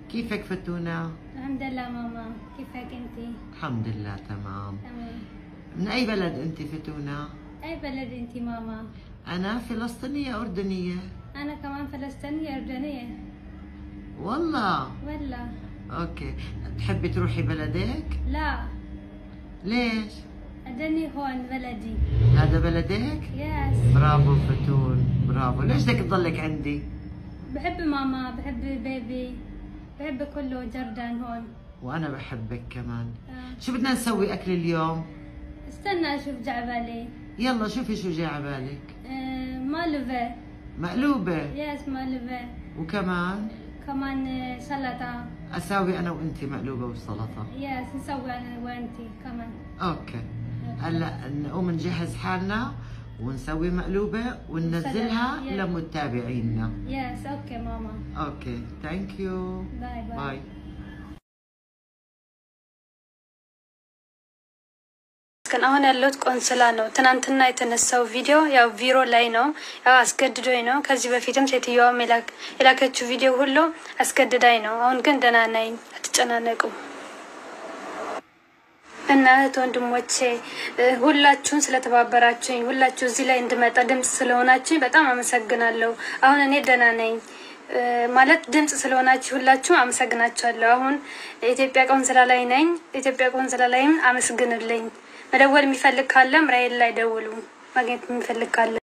كيفك فتونة؟ الحمد لله ماما، كيفك انتي؟ الحمد لله تمام. تمام. من أي بلد أنت فتونة؟ أي بلد انتي ماما؟ أنا فلسطينية أردنية. أنا كمان فلسطينية أردنية. والله؟ والله. أوكي، تحبي تروحي بلدك؟ لا. ليش؟ أدني هون بلدي. هذا بلدك؟ يس. برافو فتون، برافو. ليش بدك تضلك عندي؟ بحب ماما، بحب بيبي، بحب كله جردان هون. وأنا بحبك كمان. شو بدنا نسوي أكل اليوم؟ استنى أشوف جعبالي. يلا شوفي شو جاي عبالك. مقلوبة. مقلوبة؟ يس مقلوبة. وكمان؟ كمان سلطة. أساوي أنا وأنتي مقلوبة وسلطة. يس نسوي أنا وأنتي كمان. أوكي. هلا نقوم نجهز حالنا ونسوي مقلوبة وننزلها لمتابعينا. يس اوكي ماما. اوكي ثانك يو. باي باي. باي. كان አሁን ያለሁት ቆንስላ ነው። ትናንትና የተነሳው ቪዲዮ ያው ቪሮ ላይ ነው። ያው አስገድዶኝ ነው። ከዚህ በፊትም ሴትዮዋ የላከችው ቪዲዮ ሁሉ አስገድዳኝ ነው። አሁን ግን ደህና ነኝ፣ አትጨናነቁ። እና ወንድሞቼ ሁላችሁን ስለተባበራችሁኝ፣ ሁላችሁ እዚህ ላይ እንድመጣ ድምጽ ስለሆናችሁኝ በጣም አመሰግናለሁ። አሁን እኔ ደህና ነኝ ማለት ድምጽ ስለሆናችሁ ሁላችሁ አመሰግናችኋለሁ። አሁን ኢትዮጵያ ቆንስላ ላይ ነኝ። ኢትዮጵያ ቆንስላ ላይም አመስግኑልኝ። መደወል የሚፈልግ ካለም ራይል ላይ ደውሉ፣ ማግኘት የሚፈልግ ካለ